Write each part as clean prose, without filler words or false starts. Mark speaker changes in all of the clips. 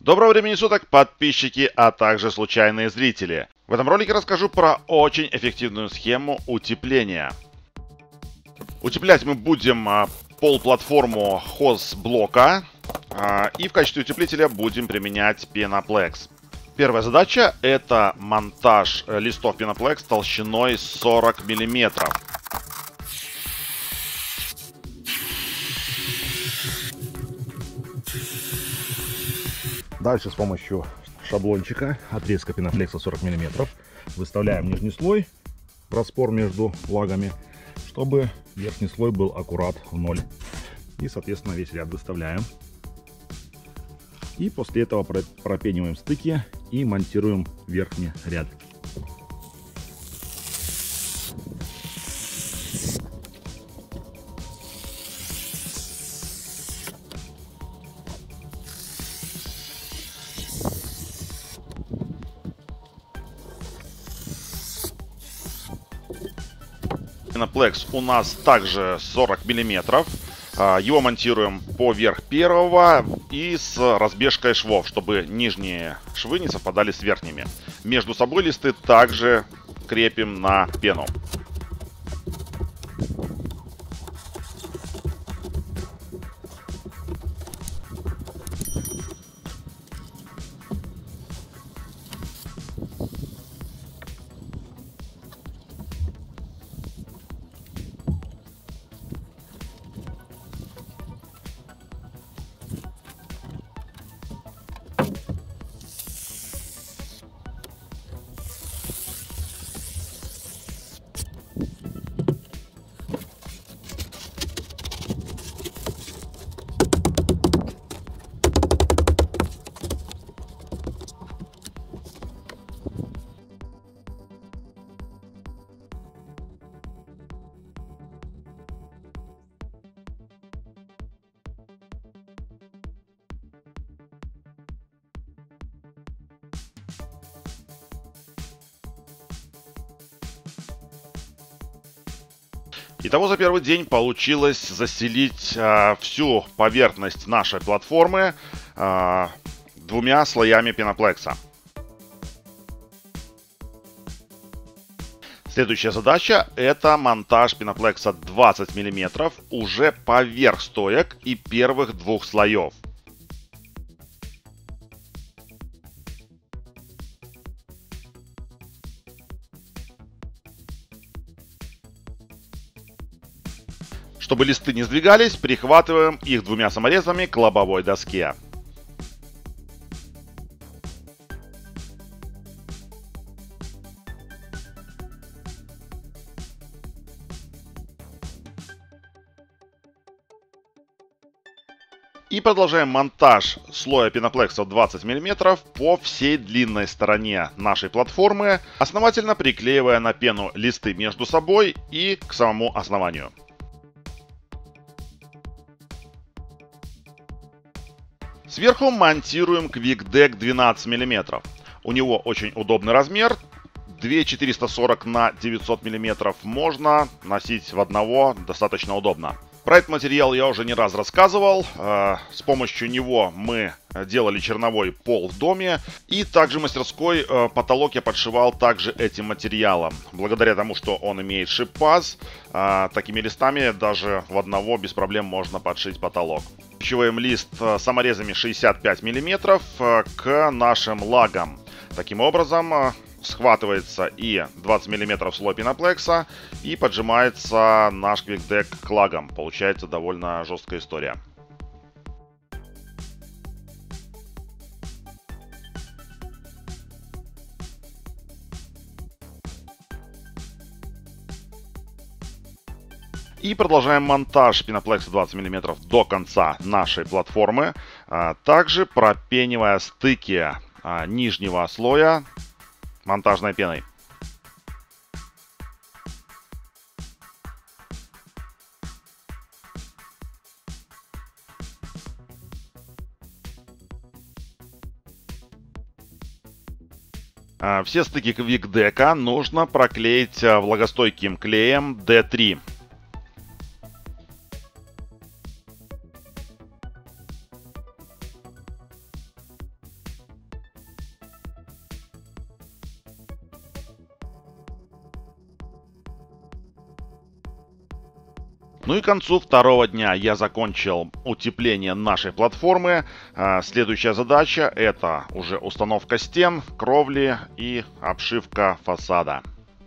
Speaker 1: Доброго времени суток, подписчики, а также случайные зрители. В этом ролике расскажу про очень эффективную схему утепления. Утеплять мы будем пол-платформу хозблока, и в качестве утеплителя будем применять Пеноплекс. Первая задача — это монтаж листов Пеноплекс толщиной 40 мм.
Speaker 2: Дальше с помощью шаблончика отрезка пеноплекса 40 мм выставляем нижний слой в распор между лагами, чтобы верхний слой был аккурат в ноль. И, соответственно, весь ряд выставляем. И после этого пропениваем стыки и монтируем верхний ряд.
Speaker 1: Пеноплекс у нас также 40 мм. Его монтируем поверх первого и с разбежкой швов, чтобы нижние швы не совпадали с верхними. Между собой листы также крепим на пену. Итого за первый день получилось заселить всю поверхность нашей платформы двумя слоями пеноплекса. Следующая задача — это монтаж пеноплекса 20 мм уже поверх стоек и первых двух слоев. Чтобы листы не сдвигались, прихватываем их двумя саморезами к лобовой доске. И продолжаем монтаж слоя пеноплекса 20 мм по всей длинной стороне нашей платформы, основательно приклеивая на пену листы между собой и к самому основанию. Сверху монтируем QuickDeck 12 мм. У него очень удобный размер. 2440 на 900 мм можно носить в одного, достаточно удобно. Про этот материал я уже не раз рассказывал. С помощью него мы делали черновой пол в доме. И также в мастерской потолок я подшивал также этим материалом. Благодаря тому, что он имеет шип-паз, такими листами даже в одного без проблем можно подшить потолок. Скручиваем лист саморезами 65 мм к нашим лагам. Таким образом схватывается и 20 мм слой пеноплекса, и поджимается наш QuickDeck к лагам. Получается довольно жесткая история. И продолжаем монтаж пеноплекса 20 мм до конца нашей платформы, также пропенивая стыки нижнего слоя монтажной пеной. Все стыки QuickDeck нужно проклеить влагостойким клеем D3. Ну и к концу второго дня я закончил утепление нашей платформы. Следующая задача — это уже установка стен, кровли и обшивка фасада.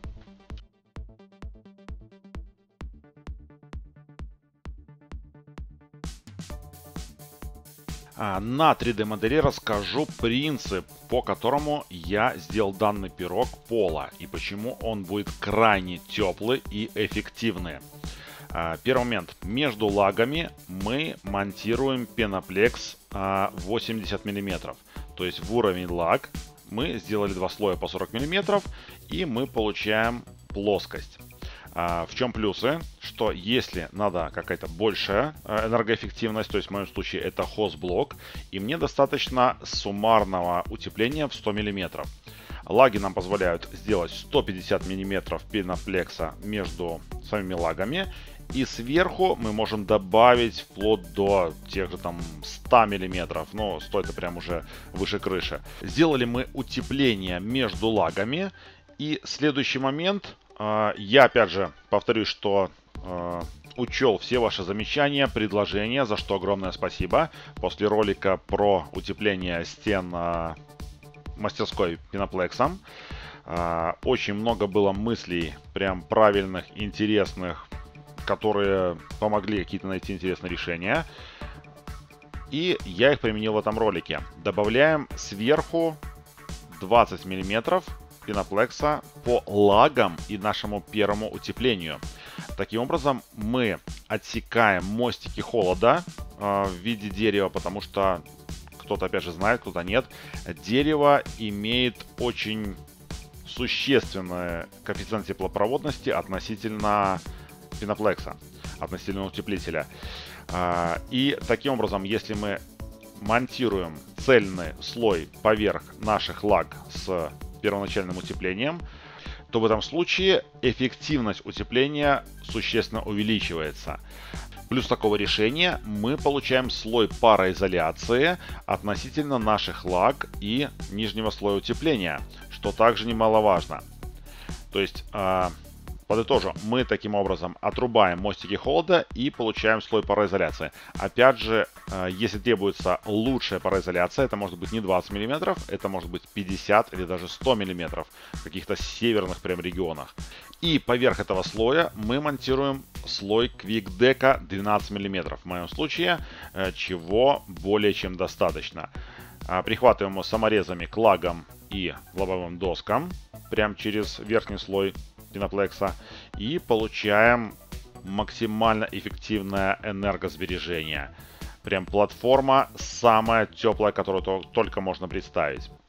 Speaker 1: На 3D модели расскажу принцип, по которому я сделал данный пирог пола и почему он будет крайне теплый и эффективный. Первый момент. Между лагами мы монтируем пеноплекс 80 мм. То есть в уровень лаг мы сделали два слоя по 40 мм и мы получаем плоскость. В чем плюсы? Что если надо какая-то большая энергоэффективность, то есть в моем случае это хозблок, и мне достаточно суммарного утепления в 100 мм. Лаги нам позволяют сделать 150 мм пеноплекса между самими лагами. И сверху мы можем добавить вплоть до тех же там 100 мм, но стоит это прям уже выше крыши. Сделали мы утепление между лагами. И следующий момент, я опять же повторюсь, что учел все ваши замечания, предложения, за что огромное спасибо. После ролика про утепление стен мастерской пеноплексом очень много было мыслей, прям правильных, интересных, которые помогли какие-то найти интересные решения. И я их применил в этом ролике. Добавляем сверху 20 мм пеноплекса по лагам и нашему первому утеплению. Таким образом мы отсекаем мостики холода в виде дерева, потому что кто-то опять же знает, кто-то нет. Дерево имеет очень существенный коэффициент теплопроводности относительно пеноплекса, относительно утеплителя. И таким образом, если мы монтируем цельный слой поверх наших лаг с первоначальным утеплением, то в этом случае эффективность утепления существенно увеличивается. Плюс такого решения мы получаем слой пароизоляции относительно наших лаг и нижнего слоя утепления, что также немаловажно. То есть, подытожу, мы таким образом отрубаем мостики холода и получаем слой пароизоляции. Опять же, если требуется лучшая пароизоляция, это может быть не 20 мм, это может быть 50 или даже 100 мм в каких-то северных прям регионах. И поверх этого слоя мы монтируем слой квикдека 12 мм. В моем случае, чего более чем достаточно. Прихватываем его саморезами к лагам и лобовым доскам, прямо через верхний слой пеноплекса, и получаем максимально эффективное энергосбережение. Прям платформа самая теплая, которую только можно представить.